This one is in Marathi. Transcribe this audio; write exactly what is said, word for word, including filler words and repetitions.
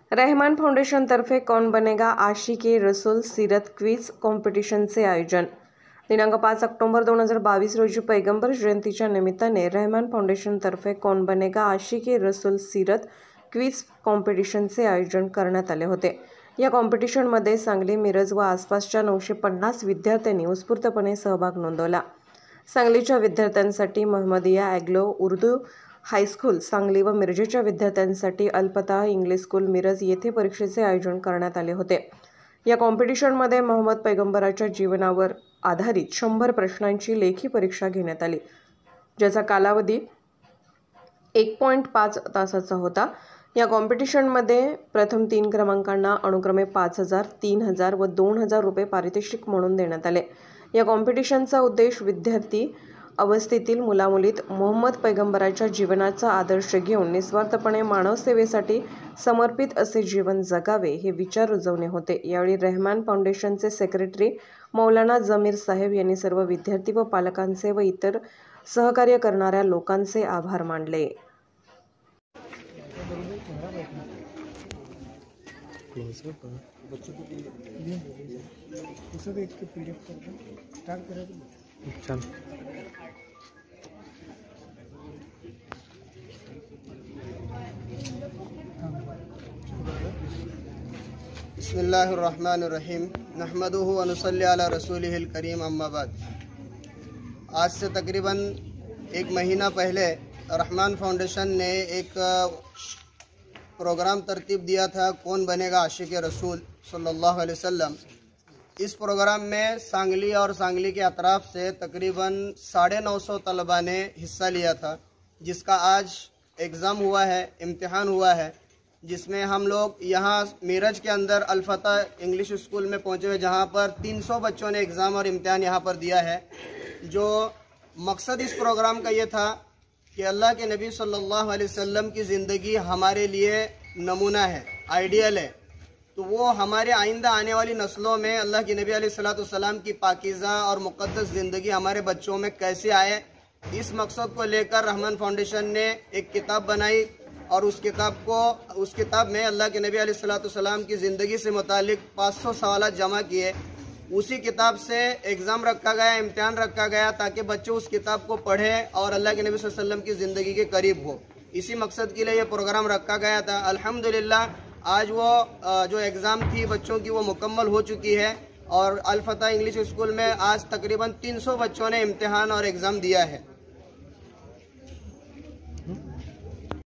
रहमान फाउंडेशन तर्फे कौन बनेगा आशिके रसूल सीरत क्विज कॉम्पिटिशनचे आयोजन दिनांक पाच ऑक्टोबर दोन हजार बावीस रोजी पैगंबर जयंतीच्या निमित्ताने रहमान फाउंडेशन तर्फे कौन बनेगा आशिके रसूल सीरत क्विज कॉम्पिटिशनचे आयोजन करण्यात आले होते। या कॉम्पिटिशनमध्ये सांगली, मिरज व आसपासच्या नऊशे पन्नास विद्यार्थ्यांनी उत्स्फूर्तपणे सहभाग नोंदवला। सांगलीच्या विद्यार्थ्यांसाठी महमदिया ॲग्लो उर्दू हायस्कूल सांगली व मिरजेच्या विद्यार्थ्यांसाठी अल्फताह इंग्लिश स्कूल मिरज येथे परीक्षेचे आयोजन करण्यात आले होते। या कॉम्पिटिशनमध्ये मोहम्मद पैगंबराच्या जीवनावर आधारित शंभर प्रश्नांची लेखी परीक्षा घेण्यात आली, ज्याचा कालावधी एक पॉईंट पाच तासाचा होता। या कॉम्पिटिशनमध्ये प्रथम तीन क्रमांकांना अनुक्रमे पाच हजार, तीन हजार व दोन हजार रुपये पारितोषिक म्हणून देण्यात आले। या कॉम्पिटिशनचा उद्देश विद्यार्थी अवस्थेतील मुलामुलीत मोहम्मद पैगंबराच्या जीवनाचा आदर्श घेऊन निस्वार्थपणे मानवसेवेसाठी समर्पित असे जीवन जगावे हे विचार रुजवणे होते। यावेळी रहमान फाउंडेशनचे सेक्रेटरी मौलाना जमीर साहेब यांनी सर्व विद्यार्थी व पालकांचे व इतर सहकार्य करणाऱ्या लोकांचे आभार मानले। बिस्मिल्लाहिर्रहमानिर्रहीम नहमदुहु व नुसल्ली अला रसूलिहिल करीम अम्मा बाद। आज से तकरीबन एक महीना पहले रहमान फाउंडेशन ने एक प्रोग्राम तरतीब दिया था, कौन बनेगा आशिके रसूल सल्लल्लाहु अलैहि वसल्लम। इस प्रोग्राम में सांगली और सांगली के अतराफ से तकरीबन साढ़े नौ सौ तलबा ने हिस्सा लिया था, जिसका आज एग्ज़ाम हुआ है, इम्तिहान हुआ है, जिसमें हम लोग यहाँ मीरज के अंदर अल्फताह इंग्लिश स्कूल में पहुँचे हुए, जहाँ पर तीन सौ बच्चों ने एग्ज़ाम और इम्तिहान यहाँ पर दिया है। जो मकसद इस प्रोग्राम का ये था कि अल्लाह के नबी सल्लल्लाहु अलैहि वसल्लम की ज़िंदगी हमारे लिए नमूना है, आइडियल है, तो वो हमारे आइंदा आने वाली नस्लों में अल्लाह के नबी अलैहिस्सलातु वस्सलाम की पाकीज़ा और मुक़द्दस ज़िंदगी हमारे बच्चों में कैसे आए, इस मकसद को लेकर रहमान फाउंडेशन ने एक किताब बनाई और उस किताब को उस किताब में अल्लाह के नबी अलैहिस्सलातु वस्सलाम की ज़िंदगी से मुतालिक पाँच सौ सवाल जमा किए। उसी किताब से एग्ज़ाम रखा गया, इम्तिहान रखा गया, ताकि बच्चे उस किताब को पढ़ें और अल्लाह के नबी सल्लल्लाहु अलैहि वसल्लम की ज़िंदगी के करीब हो। इसी मकसद के लिए ये प्रोग्राम रखा गया था। अल्हम्दुलिल्लाह आज वो जो एग्ज़ाम थी बच्चों की वो मुकम्मल हो चुकी है और अल्फताह इंग्लिश स्कूल में आज तकरीबन तीन सौ बच्चों ने इम्तिहान और एग्ज़ाम दिया है।